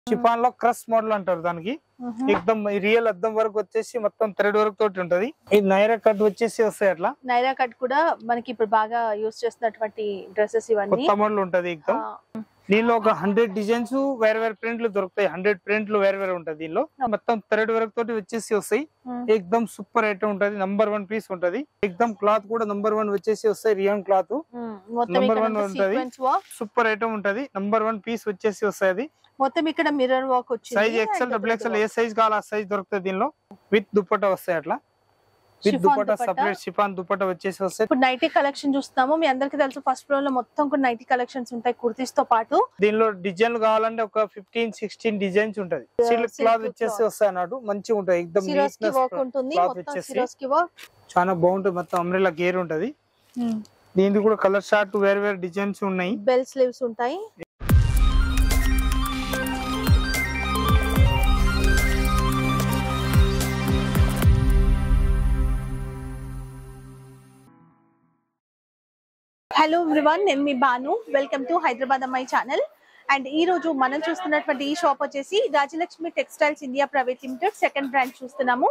Chiffon లో crush model అంటారు దానికి. ఎక్దమ్ రియల్ అద్దం వరకు వచ్చేసి మొత్తం థ్రెడ్ వర్క్ తోటి ఉంటది. ఇది నైరా కట్ వచ్చేసి వస్తాయి. అట్లా నైరా కట్ కూడా మనకి ఇప్పుడు బాగా యూస్ చేస్తున్నటువంటి డ్రెస్సెస్ ఇవన్నీ కొత్త మోడల్ ఉంటది. ఎక్దమ్ దీనిలో ఒక 100 డిజైన్స్ వేరే వేరే ప్రింట్లు దొరుకుతాయి. 100 ప్రింట్లు వేరే వేరే ఉంటది. దీనిలో మొత్తం థ్రెడ్ వర్క్ తోటి వచ్చేసి వస్తాయి. ఎక్దమ్ సూపర్ ఐటమ్ ఉంటది. నంబర్ 1 పీస్ ఉంటది. ఎక్దమ్ క్లాత్ కూడా నంబర్ 1 వచ్చేసి వస్తాయి. రియాన్ క్లాత్ నంబర్ 1 ఉంటది. సూపర్ ఐటమ్ ఉంటది. నంబర్ 1 పీస్ వచ్చేసి వస్తాయి. అది మొత్తం ఇక్కడ మిర్రర్ వర్క్ వచ్చింది. సైజ్ ఎక్సెల్ డబుల్ ఎక్సెల్ ఏ సైజ్ కావాలో ఆ సైజ్ దొరుకుతుంది. దీనిలో విత్ దుపట్టా వస్తాయి. అట్లా with dupatta separate chiffon dupatta వచ్చేసి వస్తాయి. ఇప్పుడు నైటీ కలెక్షన్ చూస్తాము. మీ అందరికి తెలుసు ఫస్ట్ ఫ్లోర్ లో మొత్తం కూడా నైటీ కలెక్షన్స్ ఉంటాయి కుర్తీస్ తో పాటు. దీనిలో డిజైన్ కావాలంటే ఒక 15-16 డిజైన్స్ ఉంటది. సిల్క్ క్లాత్ వచ్చేసి వస్తాయి అన్నట్టు మంచిగా ఉంటది. ఎక్దమ్ నీట్నెస్ వర్క్ ఉంటుంది. మొత్తం సిరోస్కి వర్క్ చాలా బాగుంటది. మొత్తం అంబ్రెల్లా గేర్ ఉంటది. దీనికి కూడా కలర్ షార్ట్ వేరే వేరే డిజైన్స్ ఉన్నాయి. బెల్ స్లీవ్స్ ఉంటాయి. హలో ఎవ్రీవన్, నేను మీ బాను. వెల్కమ్ టు హైదరాబాద్ అమ్మాయి ఛానల్. అండ్ ఈ రోజు మనం చూస్తున్నటువంటి ఈ షాప్ వచ్చేసి Rajalakshmi textiles India private limited second branch చూస్తున్నాము.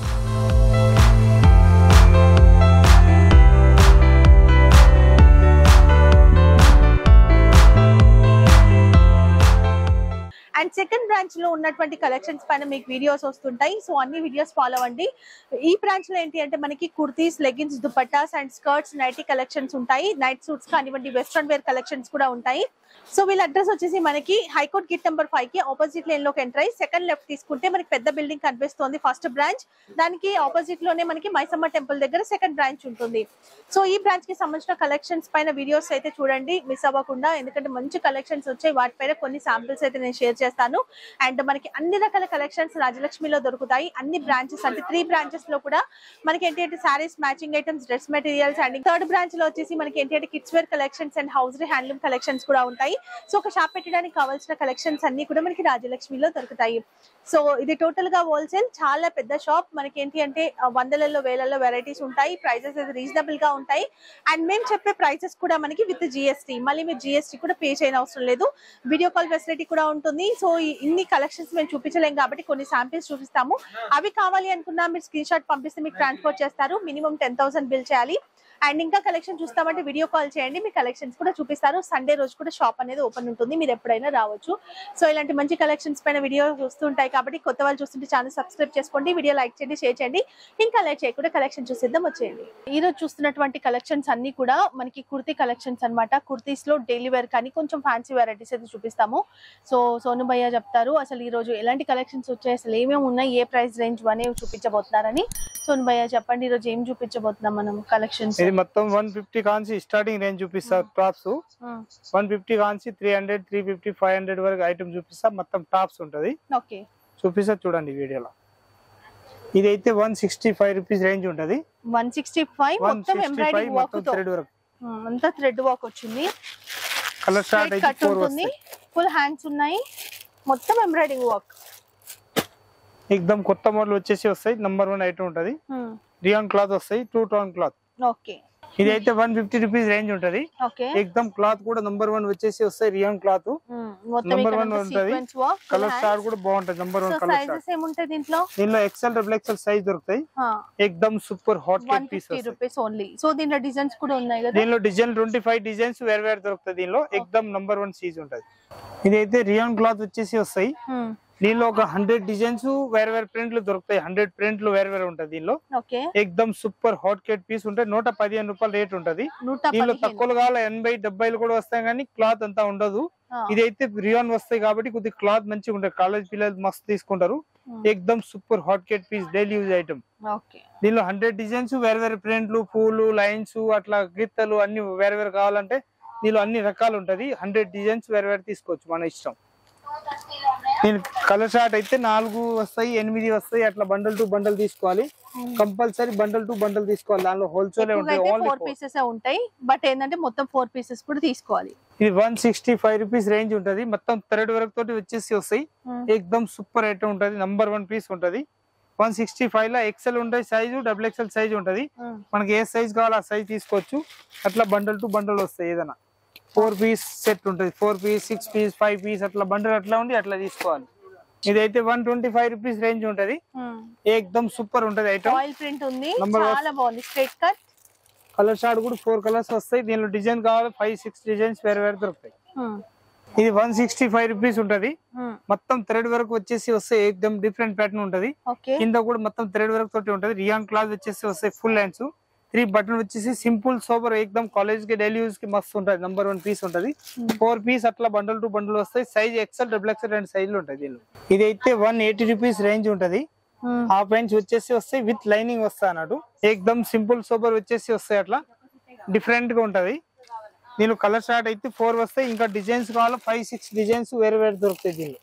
అండ్ సెకండ్ బ్రాంచ్ లో ఉన్నటువంటి కలెక్షన్స్ పైన మీకు వీడియోస్ వస్తుంటాయి. సో అన్ని వీడియోస్ ఫాలో అవ్వండి. ఈ బ్రాంచ్ లో ఏంటి అంటే మనకి kurtis, leggings, dupattas and skirts, nighty collections ఉంటాయి. నైట్ సూట్స్ కానివ్వండి, వెస్ట్రన్ వేర్ కలెక్షన్స్ కూడా ఉంటాయి. సో వీళ్ళ అడ్రస్ వచ్చేసి మనకి హైకోర్ట్ గేట్ నెంబర్ 5 కి ఆపోజిట్ లైన్ లోకి ఎంటర్ అయ్యి సెకండ్ లెఫ్ట్ తీసుకుంటే మనకి పెద్ద బిల్డింగ్ కనిపిస్తుంది, ఫస్ట్ బ్రాంచ్. దానికి ఆపోజిట్ లోనే మనకి మైసమ్మ టెంపుల్ దగ్గర సెకండ్ బ్రాంచ్ ఉంటుంది. సో ఈ బ్రాంచ్ కి సంబంధించిన కలెక్షన్స్ పైన వీడియోస్ అయితే చూడండి మిస్ అవ్వకుండా, ఎందుకంటే మంచి కలెక్షన్స్ వచ్చాయి. వాటిపైన కొన్ని శాంపిల్స్ అయితే నేను షేర్ చేస్తాను. అండ్ మనకి అన్ని రకాల కలెక్షన్స్ రాజలక్ష్మిలో దొరుకుతాయి. అన్ని బ్రాంచెస్ అంటే 3 బ్రాంచెస్ లో కూడా మనకి ఏంటంటే saris, matching items, dress materials. And third branch లో వచ్చేసి మనకి ఏంటంటే kids wear collections and house handloom collections కూడా ఉంటాయి. సో ఒక షాప్ పెట్టడానికి కావాల్సిన కలెక్షన్స్ అన్ని కూడా మనకి రాజలక్ష్మిలో దొరుకుతాయి. సో ఇది టోటల్ గా హోల్సేల్, చాలా పెద్ద షాప్. మనకి ఏంటి అంటే వందలలో వేలలో వెరైటీస్ ఉంటాయి. ప్రైసెస్ రీజనబుల్ గా ఉంటాయి. అండ్ మేము చెప్పే ప్రైసెస్ కూడా మనకి విత్ జిఎస్టీ, మళ్ళీ మీరు జిఎస్టీ కూడా పే చేయని అవసరం లేదు. వీడియో కాల్ ఫెసిలిటీ కూడా ఉంటుంది. సో ఇన్ని కలెక్షన్స్ మేము చూపించలేం కాబట్టి కొన్ని శాంపిల్స్ చూపిస్తాము. అవి కావాలి అనుకున్నా మీరు స్క్రీన్ షాట్ పంపిస్తే మీకు ట్రాన్స్పోర్ట్ చేస్తారు. మినిమం 10,000 బిల్ చేయాలి. అండ్ ఇంకా కలెక్షన్ చూస్తామంటే వీడియో కాల్ చేయండి, మీ కలెక్షన్స్ కూడా చూపిస్తారు. సండే రోజు కూడా షాప్ అనేది ఓపెన్ ఉంటుంది, మీరు ఎప్పుడైనా రావచ్చు. సో ఇలాంటి మంచి కలెక్షన్స్ పైన వీడియో చూస్తుంటాయి కాబట్టి కొత్త వాళ్ళు చూస్తుంటే ఛానల్ సబ్స్క్రైబ్ చేసుకోండి, వీడియో లైక్ చేయండి, షేర్ చేయండి. ఇంకా లైక్ చేయకుండా కలెక్షన్ చూసేద్దాం, వచ్చేయండి. ఈ రోజు చూస్తున్నటువంటి కలెక్షన్స్ అన్ని కూడా మనకి కుర్తీ కలెక్షన్స్ అనమాట. కుర్తీస్ లో డైలీ వేర్ కానీ కొంచెం ఫ్యాన్సీ వెరైటీస్ అయితే చూపిస్తాము. సో సోను భయ్య చెప్తారు అసలు ఈ రోజు ఎలాంటి కలెక్షన్స్ వచ్చాయి, అసలు ఏమేమి ఉన్నాయి, ఏ ప్రైస్ రేంజ్ అనేవి చూపించబోతున్నారని. సోను భయ్య చెప్పండి, ఈ రోజు ఏం చూపించబోతున్నాం మనం కలెక్షన్స్? మొత్తం 150 కాంచి స్టార్టింగ్ రేంజ్ చూపిస్తా. టాప్స్ 150 కాంచి 300, 350, 500 వరకు ఐటమ్ చూపిస్తా. మొత్తం టాప్స్ ఉంటది. ఓకే, చూపిస్తా చూడండి వీడియోలో. ఇదైతే 165 రూపీస్ రేంజ్ ఉంటది. 165 మొత్తం ఎంబ్రాయిడరీ వర్క్ తో థ్రెడ్ వర్క్, అంతా థ్రెడ్ వర్క్ వచ్చింది. కలర్ స్టార్ట్ అయితే 4 వస్తాయి. ఫుల్ హ్యాండ్స్ ఉన్నాయి, మొత్తం ఎంబ్రాయిడరీ వర్క్. ఎక్దమ్ కొత్త మోడల్ వచ్చేసి వస్తాయి. నంబర్ 1 ఐటమ్ ఉంటది. రియాన్ క్లాత్ వస్తాయి, 2 టోన్ క్లాత్. ఓకే, ఇది అయితే 150 రూపీస్ రేంజ్ ఉంటది. ఎక్దమ్ క్లాత్ కూడా నంబర్ 1 వచ్చేసి వస్తాయి. రియాన్ క్లాత్ నంబర్ 1 ఉంటది. కలర్ స్టార్ కూడా బాగుంటది. Number 1 colour star. సైజెస్ ఏముంటాయి దీంట్లో? ఎక్సెల్ డబుల్ ఎక్సెల్ సైజ్ దొరుకుతాయి. ఎక్దమ్ super hot cake piece 150 rupees only. So దీంట్లో డిజైన్స్ కూడా ఉన్నాయి కదా? దీనిలో డిజైన్ 25 డిజైన్స్ వేరే వేరే దొరుకుతాయి. దీనిలో ఎక్దమ్ నంబర్ 1 సైజ్ ఉంటది. ఇది అయితే రియాన్ క్లాత్ వచ్చేసి వస్తాయి. దీనిలో ఒక 100 డిజైన్స్ వేరే వేరే ప్రింట్లు దొరుకుతాయి. 100 ప్రింట్లు వేరే వేరే ఉంటది. దీనిలో ఎక్దమ్ సూపర్ హాట్ కేక్ పీస్ ఉంటాయి. 115 రూపాయలు రేట్ ఉంటది. దీనిలో తక్కువలు కావాలి 80, 70 కూడా వస్తాయి కానీ క్లాత్ అంతా ఉండదు. ఇదైతే రియాన్ వస్తాయి కాబట్టి కొద్దిగా క్లాత్ మంచిగా ఉంటాయి. కాలేజ్ పిల్లలు మస్తు తీసుకుంటారు. ఎక్దమ్ super hot cake piece daily use item. దీనిలో 100 డిజైన్స్ వేరే వేరే ప్రింట్లు, పూలు, లైన్స్, అట్లా గిత్తలు అన్ని వేరే వేరే కావాలంటే దీనిలో అన్ని రకాలు ఉంటది. 100 డిజైన్స్ వేరే వేరే తీసుకోవచ్చు, మన ఇష్టం. నేను కలర్ షార్ట్ అయితే 4 వస్తాయి, 8 వస్తాయి. అట్లా బండల్ టు బండల్ తీసుకోవాలి. కంపల్సరీ బండల్ టు బండల్ తీసుకోవాలి. దానిలో హోల్సేల్ ఉంటాయి. 4 పీసెస్ ఉంటాయి, బట్ ఏంటంటే మొత్తం 4 పీసెస్ కూడా తీసుకోవాలి. ఇది 165 రూపీస్ రేంజ్ ఉంటది. మొత్తం థ్రెడ్ వర్క్ తోటి వచ్చేసి వస్తాయి. ఎక్దమ్ సూపర్ ఐటమ్ ఉంటది. నంబర్ 1 పీస్ ఉంటది. 165 లో ఎక్సెల్ ఉంటాయి సైజు, డబుల్ ఎక్సెల్ సైజ్ ఉంటది. మనకి ఏ సైజ్ కావాలో ఆ సైజ్ తీసుకోవచ్చు. అట్లా బండల్ టు బండల్ వస్తాయి. ఏదైనా 4 పీస్ సెట్ ఉంటది 4 పీస్ 6 పీస్ 5 పీస్ అట్లా బండల్ అట్లా ఉండి అట్లా తీసుకోవాలి ఇదైతే 125 రూపీస్ రేంజ్ ఉంటది ఏకదమ్ సూపర్ ఉంటది ఐటమ్ ఆయిల్ ప్రింట్ ఉంది చాలా బాగుంది స్ట్రైట్ కట్ కలర్ షార్ట్ కూడా 4 కలర్స్ వస్తాయి దీనిలో డిజైన్ కావాలి 5-6 డిజైన్స్ వేరే వేరే దొరుకుతాయి ఇది 165 రూపీస్ ఉంటది మొత్తం థ్రెడ్ వర్క్ వచ్చేసి వస్తే ఏకదమ్ డిఫరెంట్ ప్యాటర్న్ ఉంటది కింద కూడా మొత్తం థ్రెడ్ వర్క్ తోటి ఉంటది రియాన్ క్లాత్ వచ్చేసి వస్తాయి ఫుల్ హ్యాండ్స్ 3 బటన్ వచ్చేసి సింపుల్ సోబర్ ఏకదమ్ కాలేజ్ కి డైలీ యూజ్ కి మస్తు ఉంటది నంబర్ 1 పీస్ ఉంటది 4 పీస్ అట్లా బండల్ టు బండల్ వస్తాయి సైజ్ ఎక్సెల్ డబుల్ ఎక్సెల్ రెండు సైజులు ఉంటాయి దీనిలో ఇదైతే 180 రూపీస్ రేంజ్ ఉంటది హాఫ్ హ్యాండ్స్ వచ్చేసి వస్తాయి విత్ లైనింగ్ వస్తాయి అన్నట్టు ఏకదమ్ సింపుల్ సోబర్ వచ్చేసి వస్తాయి అట్లా డిఫరెంట్ గా ఉంటది దీనిలో కలర్ షార్ట్ అయితే 4 వస్తాయి ఇంకా డిజైన్స్ కావాలి 5-6 డిజైన్స్ వేరే వేరే దొరుకుతాయి దీనిలో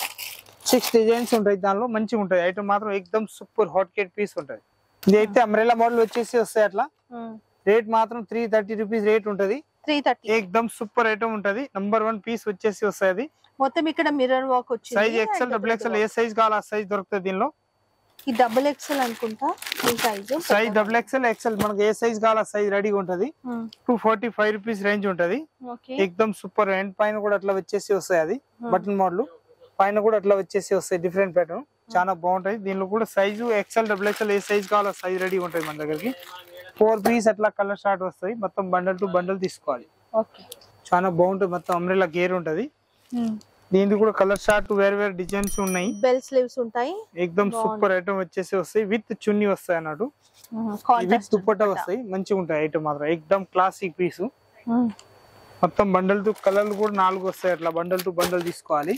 6 డిజైన్స్ ఉంటాయి దానిలో మంచిగా ఉంటది ఐటమ్ మాత్రం ఏకదమ్ సూపర్ హాట్ కేట్ పీస్ ఉంటది ఇదైతే అంబ్రెల్లా మోడల్ వచ్చేసి వస్తాయి అట్లా రేట్ మాత్రం 330 రూపీస్ రేట్ ఉంటది 330 ఏకదమ్ సూపర్ ఐటమ్ ఉంటది నంబర్ 1 పీస్ వచ్చేసి వస్తాయి అది మొత్తం ఇక్కడ మిర్రర్ వర్క్ వచ్చింది సైజ్ ఎక్సెల్ డబుల్ ఎక్సెల్ ఏ సైజ్ కావాలి ఆ సైజ్ దొరుకుతుంది దీనిలో ఈ డబుల్ ఎక్సెల్ అనుకుంటా ఈ సైజ్ డబుల్ ఎక్సెల్ ఎక్సెల్ మనకి ఏ సైజ్ కావాలి ఆ సైజ్ రెడీగా ఉంటది 245 రూపీస్ రేంజ్ ఉంటది ఏకదమ్ సూపర్ ఎండ్ పైన కూడా అట్లా వచ్చేసి వస్తాయి అది బటన్ మోడల్ పైన కూడా అట్లా వచ్చేసి వస్తాయి డిఫరెంట్ ప్యాటర్న్ చాలా బాగుంటాయి దీనిలో కూడా సైజు ఎక్సెల్ డబుల్ ఎక్సెల్ ఏ సైజ్ కావాలో సైజ్ రెడీ ఉంటుంది మన దగ్గరికి 4 పీస్ అట్లా కలర్ షార్ట్ వస్తాయి మొత్తం బండల్ టు బండల్ తీసుకోవాలి చాలా బాగుంటుంది మొత్తం అంబ్రెల్లా గేర్ ఉంటది దీనికి కూడా కలర్ షార్ట్ వేరే వేరే డిజైన్స్ ఉన్నాయి బెల్ స్లీవ్స్ ఉంటాయి ఏకదమ్ సూపర్ ఐటమ్ వచ్చేసి వస్తాయి విత్ చున్నీ వస్తాయి అన్నట్టు విత్ దుపట్టా వస్తాయి మంచిగా ఉంటాయి ఐటమ్ మాత్రం ఏకదమ్ క్లాసిక్ పీస్ మొత్తం బండల్ టు కలర్లు కూడా 4 వస్తాయి అట్లా బండల్ టు బండల్ తీసుకోవాలి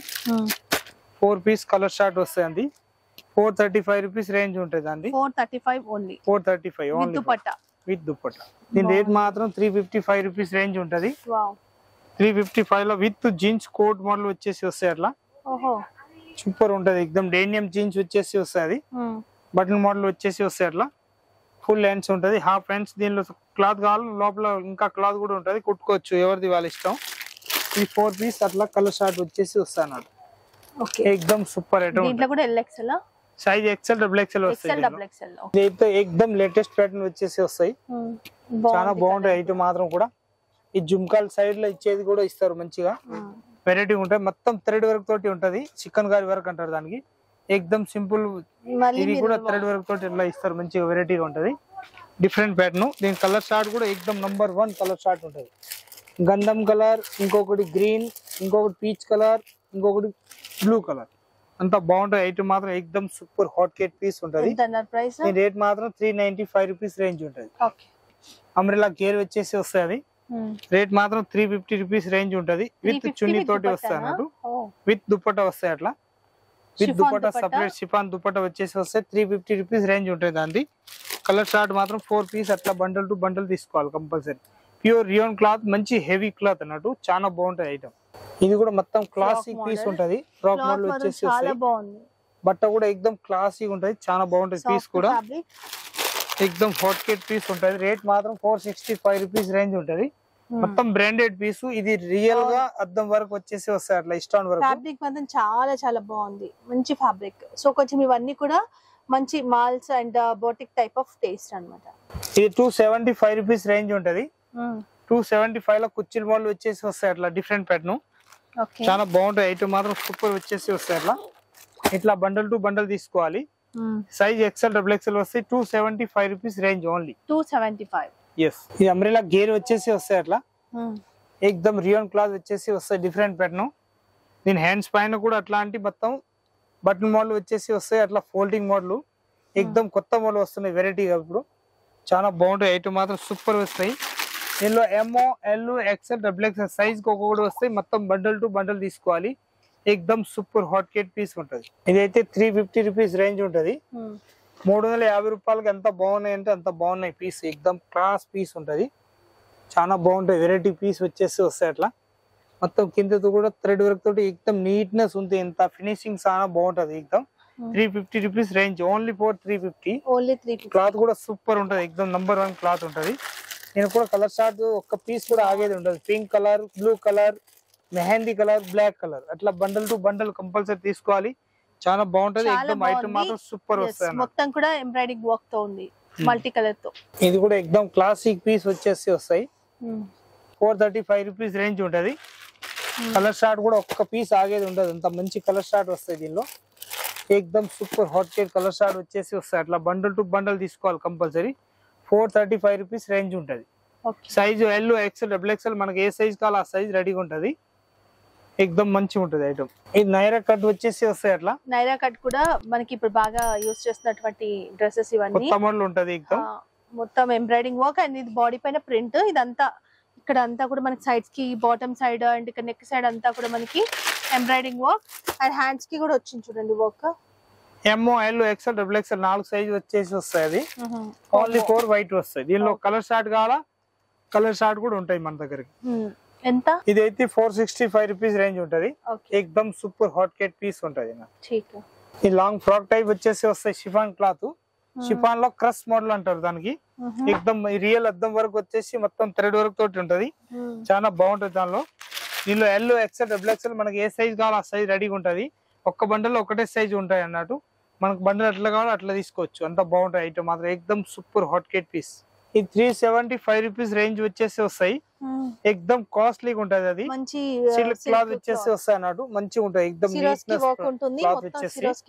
4 పీస్ కలర్ షార్ట్ వస్తాయి అండి 435 రూపీస్ రేంజ్ ఉంటుంది అండి 435 ఓన్లీ 435 ఓన్లీ విత్ దుపట్టా దీని రేట్ మాత్రం 355 రూపీస్ రేంజ్ ఉంటది 355 లో విత్ జీన్స్ కోట్ మోడల్ వచ్చేసి వస్తాయి అట్లా సూపర్ ఉంటది ఎక్దమ్ డేనియం జీన్స్ వచ్చేసి వస్తాయి బటన్ మోడల్ వచ్చేసి వస్తాయి అట్లా ఫుల్ హ్యాండ్స్ ఉంటది హాఫ్ హ్యాండ్స్ దీనిలో క్లాత్ కావాలి లోపల ఇంకా క్లాత్ కూడా ఉంటది కుట్టుకోవచ్చు ఎవరిది వాళ్ళ ఇష్టం ఈ 4 పీస్ అట్లా కలర్ షార్ట్ వచ్చేసి వస్తాయి అన్నట్టు एकदम सुपर ఐటమ్ దీంట్లో కూడా LXL size XL double XL వస్తాయి ఇదైతే एकदम లేటెస్ట్ ప్యాటర్న్ వచ్చేసి వస్తాయి చాలా బాగుంటాయి ఐటమ్ మాత్రం కూడా ఈ జుమ్కాల్ సైడ్ లో ఇచ్చేది కూడా ఇస్తారు మంచిగా వెరైటీ ఉంటాయి మొత్తం థ్రెడ్ వర్క్ తోటి ఉంటది చికెన్ గారి వర్క్ అంటారు దానికి एकदम సింపుల్ ఇది కూడా థ్రెడ్ వర్క్ తోటి ఇలా ఇస్తారు మంచిగా వెరైటీగా ఉంటది డిఫరెంట్ ప్యాటర్న్ దీని కలర్ షార్ట్ కూడా एकदम నంబర్ 1 కలర్ షార్ట్ ఉంటది గంధం కలర్ ఇంకొకటి గ్రీన్ ఇంకొకటి పీచ్ కలర్ ఇంకొకటి బ్లూ కలర్ అంతా బాగుంటుంది ఐటమ్ మాత్రం एकदम సూపర్ హాట్ కేట్ పీస్ ఉంటది దీని రేట్ మాత్రం 395 రూపీస్ రేంజ్ ఉంటది అంబ్రెల్లా గేర్ వచ్చేసి వస్తది రేట్ మాత్రం 350 రూపీస్ రేంజ్ ఉంటది విత్ చున్నీ తోటి వస్తాయి అన్నట్టు విత్ దుపట్టా వస్తాయి అట్లా with dupatta separate chiffon dupatta వచ్చేసి వస్తే 350 రూపీస్ రేంజ్ ఉంటది దాంది కలర్ షార్ట్ మాత్రం 4 పీస్ అట్లా బండల్ టు బండల్ తీసుకోవాలి కంపల్సరీ ప్యూర్ రియాన్ క్లాత్ మంచి హెవీ క్లాత్ అన్నట్టు చాలా బాగుంటది ఐటమ్ ఇది కూడా మొత్తం క్లాసిక్ పీస్ ఉంటది ఫ్రాక్ మోడల్ వచ్చేసి చాలా బాగుంది బట్ట కూడా एकदम క్లాసిక్ ఉంటది చాలా బాగుంటది పీస్ కూడా एकदम హాట్ కేట్ పీస్ ఉంటది రేట్ మాత్రం 465 రూపీస్ రేంజ్ ఉంటది మొత్తం బ్రాండెడ్ పీస్ ఇది రియల్ గా అద్దం వరకు వచ్చేసి వస్తాయి అట్లా స్టోన్ వరకు ఫ్యాబ్రిక్ మాత్రం చాలా చాలా బాగుంది మంచి ఫ్యాబ్రిక్ సో కొంచెం ఇవన్నీ కూడా మంచి malls and boutique type of taste అన్నమాట ఇది 275 రూపీస్ రేంజ్ ఉంటది 275 లో కుచ్చిల్ మోడల్ వచ్చేసి వస్తాయి అట్లా డిఫరెంట్ ప్యాటర్న్ చాలా బాగుంటాయి ఐటమ్ మాత్రం సూపర్ వచ్చేసి వస్తాయి అట్లా ఇట్లా బండల్ టు బండల్ తీసుకోవాలి సైజ్ ఎక్సెల్ డబుల్ ఎక్సెల్ వస్తాయి 275 రూపీస్ రేంజ్ ఓన్లీ 275 yes ఈ అంబ్రెల్లా గేర్ వచ్చేసి వస్తాయి అట్లా एकदम రియాన్ క్లాత్ వచ్చేసి వస్తాయి డిఫరెంట్ ప్యాటర్న్ దీని హ్యాండ్స్ పైన కూడా అట్లాంటి మొత్తం బటన్ మోడల్ వచ్చేసి వస్తాయి అట్లా ఫోల్డింగ్ మోడల్ एकदम కొత్త మోడల్ వస్తున్నాయి వెరైటీగా ఇప్పుడు చాలా బాగుంటాయి ఐటమ్ మాత్రం సూపర్ వస్తాయి దీనిలో M L XL double XL size ఒక్కొక్కటి వస్తాయి మొత్తం బండల్ టు బండల్ తీసుకోవాలి एकदम సూపర్ హాట్ కేట్ పీస్ ఉంటది ఇదైతే 350 రూపీస్ రేంజ్ ఉంటది 350 రూపాయలకి ఎంత బాగున్నాయి అంటే అంత బాగున్నాయి పీస్ एकदम క్లాస్ పీస్ ఉంటది చాలా బాగుంటాయి వెరైటీ పీస్ వచ్చేసి వస్తాయి అట్లా మొత్తం కిందతో కూడా థ్రెడ్ వర్క్ తోటి एकदम నీట్నెస్ ఉంది ఎంత ఫినిషింగ్ చాలా బాగుంటది एकदम 350 rupees range only for 350 cloth కూడా సూపర్ ఉంటది एकदम నంబర్ 1 క్లాత్ ఉంటది నేను కూడా కలర్ షార్ట్ ఒక్క పీస్ కూడా ఆగేది ఉండదు pink colour blue colour mehndi colour black colour అట్లా బండల్ టు బండల్ కంపల్సరీ తీసుకోవాలి చాలా బాగుంటది एकदम ఐటమ్ మాత్రం సూపర్ వస్తాయి మొత్తం కూడా ఎంబ్రాయిడింగ్ వర్క్ తో ఉంది మల్టీ కలర్ తో ఇది కూడా एकदम క్లాసిక్ పీస్ వచ్చేసి వస్తాయి 435 రూపీస్ రేంజ్ ఉంటది. కలర్ షార్ట్ కూడా ఒక్క పీస్ ఆగేది ఉండదు, అంత మంచి కలర్ షార్ట్ వస్తాయి దీనిలో. ఏకదమ్ super hot cake colour short వచ్చేసి వస్తాయి. అట్లా బండల్ టు బండల్ తీసుకోవాలి కంపల్సరీ. 435 రూపీస్ రేంజ్ ఉంటది. Size L, XL, double XL మనకి ఏ సైజ్ కావాలో ఆ సైజ్ రెడీగా ఉంటది. ఏకదమ్ మంచిగా ఉంటది ఐటమ్. ఇది నైరా కట్ వచ్చేసి వస్తాయి. అట్లా నైరా కట్ కూడా మనకి ఇప్పుడు బాగా యూస్ చేస్తున్నటువంటి డ్రెస్సెస్ ఇవన్నీ. కొత్త మోడల్ ఉంటది ఏకదమ్. మొత్తం ఎంబ్రాయిడింగ్ వర్క్ అండ్ ఇది బాడీ పైన ప్రింట్. ఇదంతా ఇక్కడ అంతా కూడా మనకి సైడ్స్ కి, బాటమ్ సైడ్ అండ్ ఇక్కడ నెక్ సైడ్ అంతా కూడా మనకి ఎంబ్రాయిడింగ్ వర్క్ అండ్ హ్యాండ్స్ కి కూడా వచ్చింది చూడండి work. M, L, XL, double XL 4 size వచ్చేసి వస్తాయి. అది ఓన్లీ 4 వైట్ వస్తాయి. దీనిలో కలర్ షార్ట్ కావాలా, కలర్ షార్ట్ కూడా ఉంటాయి మన దగ్గరికి. ఎంత? ఇదైతే 465 రూపీస్ రేంజ్ ఉంటది. ఏకదమ్ సూపర్ హాట్ కేక్ పీస్ ఉంటది. ఈ లాంగ్ ఫ్రాక్ టైప్ వచ్చేసి వస్తాయి. షిఫాన్ క్లాత్, షిఫాన్ లో క్రష్ మోడల్ అంటారు దానికి. ఏకదమ్ రియల్ అద్దం వరకు వచ్చేసి మొత్తం థ్రెడ్ వర్క్ తోటి ఉంటది. చాలా బాగుంటది. దీనిలో ఎల్, ఎక్స్ఎల్, డబుల్ ఎక్స్ఎల్ మనకి ఏ సైజ్ కావాలో ఆ సైజ్ రెడీగా ఉంటది. ఒక్క బండల్లో ఒకటే సైజ్ ఉంటాయి అన్నట్టు. మనకు బండల్ ఎట్లా కావాలో అట్లా తీసుకోవచ్చు. అంత బాగుంటాయి ఐటమ్ మాత్రం. ఏకదమ్ సూపర్ హాట్ కేక్ పీస్. ఈ 375 రూపీస్ రేంజ్ వచ్చేసి వస్తాయి. ఏకదమ్ కాస్ట్లీగా ఉంటది. అది సిల్క్ క్లాత్ వచ్చేసి వస్తాయి అన్నట్టు. మంచిగా ఉంటుంది. ఏకదమ్ క్లాత్ వచ్చేసి.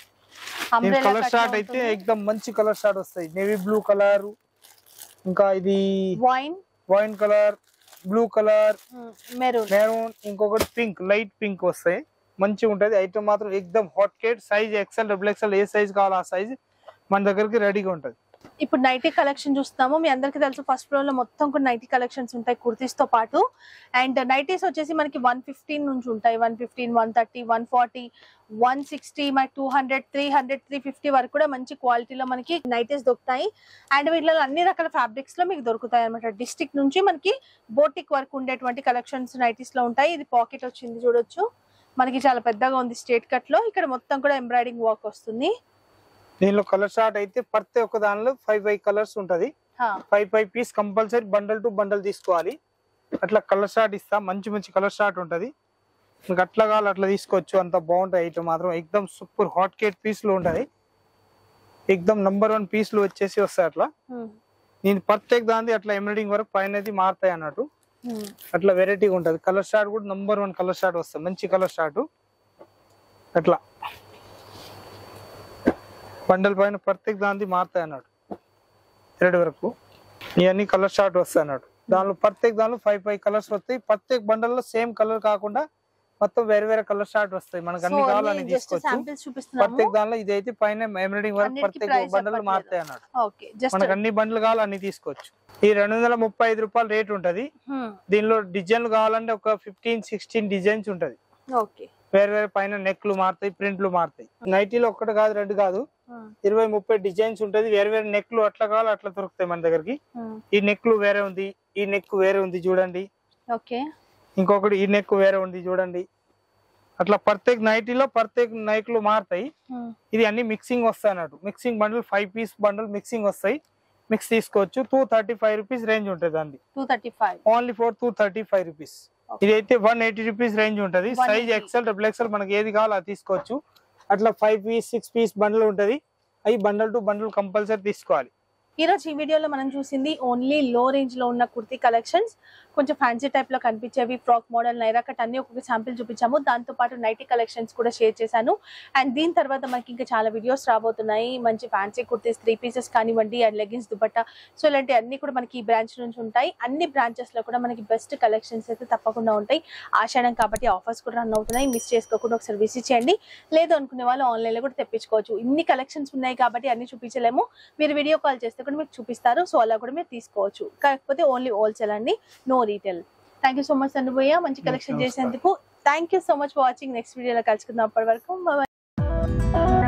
కలర్ షార్ట్ అయితే ఏకదమ్ మంచి కలర్ షార్ట్ వస్తాయి. నేవీ బ్లూ కలర్, ఇంకా ఇది wine colour, blue colour, maroon, ఇంకొకటి పింక్, లైట్ పింక్ వస్తాయి. మంచిగా ఉంటది ఐటమ్ మాత్రం. ఏకదమ్ hot cake. Size XL, double XL ఏ సైజ్ కావాలో ఆ సైజ్ మన దగ్గరికి రెడీగా ఉంటది. ఇప్పుడు నైటీ కలెక్షన్ చూస్తాము. మీ అందరికి తెలుసు ఫస్ట్ ఫ్లోర్ లో మొత్తం కూడా నైటీ కలెక్షన్స్ ఉంటాయి కుర్తీస్ తో పాటు. అండ్ నైటీస్ వచ్చేసి మనకి 115 నుంచి ఉంటాయి. 115, 130, 140, 160, మనకి 200, 300, 350 వరకు కూడా మంచి క్వాలిటీలో మనకి నైటీస్ దొరుకుతాయి. అండ్ వీటిలో అన్ని రకాల ఫ్యాబ్రిక్స్ లో మీకు దొరుకుతాయి అనమాట. డిస్ట్రిక్ట్ నుంచి మనకి బోటిక్ వరకు ఉండేటువంటి కలెక్షన్స్ నైటీస్ లో ఉంటాయి. ఇది పాకెట్ వచ్చింది చూడొచ్చు, మనకి చాలా పెద్దగా ఉంది స్ట్రేట్ కట్ లో. ఇక్కడ మొత్తం కూడా ఎంబ్రాయిడింగ్ వర్క్ వస్తుంది. దీనిలో కలర్ షార్ట్ అయితే ప్రతి ఒక్క దానిలో 5 కలర్స్ ఉంటది. 5 piece compulsory bundle to bundle తీసుకోవాలి. అట్లా కలర్ షార్ట్ ఇస్తా. మంచి మంచి కలర్ షార్ట్ ఉంటది. మీకు అట్లా కావాలి అట్లా తీసుకోవచ్చు. అంత బాగుంటాయి ఐటమ్ మాత్రం. ఏకదమ్ సూపర్ హాట్ కేక్ పీస్ లో ఉంటది. ఏకదమ్ నంబర్ 1 పీస్ లో వచ్చేసి వస్తాయి. అట్లా దీని ప్రత్యేక దాని అట్లా ఎంబ్రాయిడింగ్ వరకు పైన మారుతాయి అన్నట్టు. అట్లా వెరైటీగా ఉంటది. కలర్ షార్ట్ కూడా నంబర్ 1 కలర్ షార్ట్ వస్తాయి. మంచి కలర్ షార్ట్. అట్లా బండల్ పైన ప్రత్యేక దాని మారుతాయి అన్నట్టు. థ్రెడ్ వరకు ఇవన్నీ కలర్ షార్ట్ వస్తాయి అన్నట్టు. దానిలో ప్రత్యేక దానిలో 5 కలర్స్ వస్తాయి. ప్రత్యేక బండల్ లో సేమ్ కలర్ కాకుండా మొత్తం వేరే వేరే కలర్ షార్ట్ వస్తాయి. మనకు అన్ని కావాలని తీసుకోవచ్చు. ప్రత్యేక దానిలో ఇది అయితే పైన ఎంబ్రాయిడింగ్ వరకు ప్రత్యేక బండల్ మారుతాయి అన్నట్టు. మనకు అన్ని బండ్లు కావాలి అన్ని తీసుకోవచ్చు. ఈ 235 రూపాయలు రేట్ ఉంటది. దీనిలో డిజైన్లు కావాలంటే ఒక 15-16 డిజైన్స్ ఉంటది. వేరే వేరే పైన నెక్లు మారుతాయి, ప్రింట్లు మారుతాయి. నైటీలో ఒక్కటి కాదు, 2 కాదు, 20-30 డిజైన్స్ ఉంటది. వేరే వేరే నెక్లు అట్లా కావాలి అట్లా దొరుకుతాయి మన దగ్గరికి. ఈ నెక్లు వేరే ఉంది, ఈ నెక్ వేరే ఉంది చూడండి. ఇంకొకటి ఈ నెక్ వేరే ఉంది చూడండి. అట్లా ప్రత్యేక నైటీలో ప్రత్యేక నెక్లు మారుతాయి. ఇది అన్ని మిక్సింగ్ వస్తాయి అన్నట్టు. Mixing bundle 5 piece bundle mixing వస్తాయి. మిక్స్ తీసుకోవచ్చు. 235 రూపీస్ రేంజ్ ఉంటుంది అండి. Only for 235 rupees. ఇదైతే 180 రూపీస్ రేంజ్ ఉంటది. సైజ్ ఎక్స్ఎల్, డబుల్ ఎక్స్ఎల్ మనకి ఏది కావాలో అది తీసుకోవచ్చు. అట్లా 5 పీస్ 6 పీస్ బండల్ ఉంటది. అవి బండల్ టు బండల్ కంపల్సరీ తీసుకోవాలి. ఈ రోజు ఈ వీడియోలో మనం చూసింది ఓన్లీ లో రేంజ్ లో ఉన్న కుర్తీ కలెక్షన్స్. కొంచెం ఫ్యాన్సీ టైప్ లో కనిపించేవి, ఫ్రాక్ మోడల్, నైరా కట్ అన్ని ఒక్కొక్క శాంపిల్ చూపించాము. దాంతో పాటు నైటీ కలెక్షన్స్ కూడా షేర్ చేశాను. అండ్ దీని తర్వాత మనకి ఇంకా చాలా వీడియోస్ రాబోతున్నాయి. మంచి ఫ్యాన్సీ కుర్తీస్ 3 పీసెస్ కానివ్వండి, అండ్ లెగ్గిన్స్, దుపట్టా, సో ఇలాంటి అన్ని కూడా మనకి ఈ బ్రాంచ్ నుంచి ఉంటాయి. అన్ని బ్రాంచెస్ లో కూడా మనకి బెస్ట్ కలెక్షన్స్ అయితే తప్పకుండా ఉంటాయి. ఆషాఢం కాబట్టి ఆఫర్స్ కూడా రన్ అవుతున్నాయి. మిస్ చేసుకోకుండా ఒకసారి విజిట్ చేయండి. లేదు అనుకునే వాళ్ళు ఆన్లైన్ లో కూడా తెప్పించుకోవచ్చు. ఇన్ని కలెక్షన్స్ ఉన్నాయి కాబట్టి అన్ని చూపించలేము. మీరు వీడియో కాల్ చేస్తే కూడా మీకు చూపిస్తారు. సో అలా కూడా మీరు తీసుకోవచ్చు. కాకపోతే ఓన్లీ హోల్సేల్ అండి, no retail. Thank you so much అనుభయ్య, మంచి కలెక్షన్ చేసేందుకు. Thank you so much for watching. Next వీడియోలో కలుసుకుందాం. అప్పటి వరకు బాయ్.